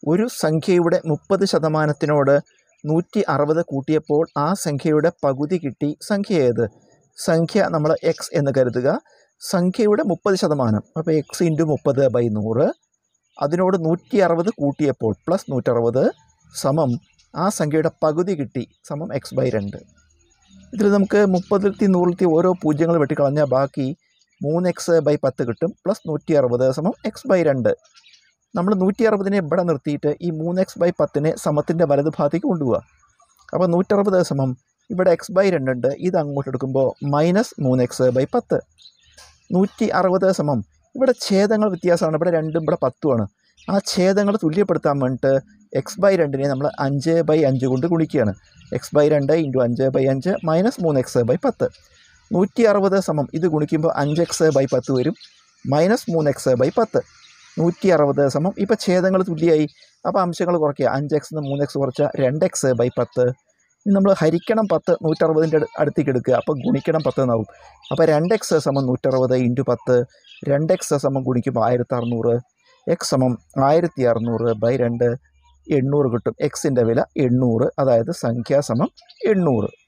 ഒരു സംഖ്യയുടെ 30%-നോട് 160 കൂട്ടിയപ്പോൾ ആ സംഖ്യയുടെ പകുതി കിട്ടി. സംഖ്യ ഏത്? സംഖ്യ നമ്മൾ എക്സ് എന്ന് കരുതുക. സംഖ്യയുടെ 30%, അപ്പോൾ എക്സ് ഇൻറ്റു 30/100. അതിനോട് 160 കൂട്ടിയപ്പോൾ പ്ലസ് 160 സമം ആ സംഖ്യയുടെ പകുതി കിട്ടി സമം x/2. ഇതിൽ നമുക്ക് 30-100 ഓരോ പൂജ്യങ്ങൾ വെട്ടിക്കളഞ്ഞാൽ ബാക്കി 3x/10 കിട്ടും. പ്ലസ് 160 സമം x/2. നമ്മൾ 160നെ ഇവിടെ നിർത്തിയിട്ട് ഈ 3x/10നെ സമത്തിൻ്റെ വലതുഭാഗത്തേക്ക് കൊണ്ടുപോവുക. അപ്പോൾ 160 സമം ഇവിടെ x/2 ഉണ്ട്. ഇത് അങ്ങോട്ട് എടുക്കുമ്പോൾ മൈനസ് 3x/10. 160 സമം ഇവിടെ ഛേദങ്ങൾ വ്യത്യാസമാണ്. ഇവിടെ 2ഉം ഇവിടെ 10ഉമാണ്. ആ ഛേദങ്ങൾ തുല്യപ്പെടുത്താൻ വേണ്ടിയിട്ട് x/2നെ നമ്മൾ 5/5 കൊണ്ട് ഗുണിക്കുകയാണ്. x/2 into 5/5 minus 3x/10. 160 സമം ഇത് ഗുണിക്കുമ്പോൾ 5x/10 വരും. Minus 3x/10. 160 സമം ഇപ്പോൾ ഛേദങ്ങൾ തുല്യമായി. അപ്പോൾ അംശങ്ങൾ കുറയ്ക്കുക. 5x 3x കുറച്ചാൽ 2x/10. ഇനി നമ്മൾ ഹരിക്കണം 10 160ൻ്റെ അടുത്തേക്ക് എടുക്കുക. അപ്പോൾ ഗുണിക്കണം 10 എന്നാവും. അപ്പോൾ 2x സമം 160 ഇൻറ്റു 10. 2x സമം ഗുണിക്കുമ്പോൾ 1600. x സമം 1600/2 800 കിട്ടും. എക്സിൻ്റെ വില 800. അതായത് സംഖ്യ സമം 800.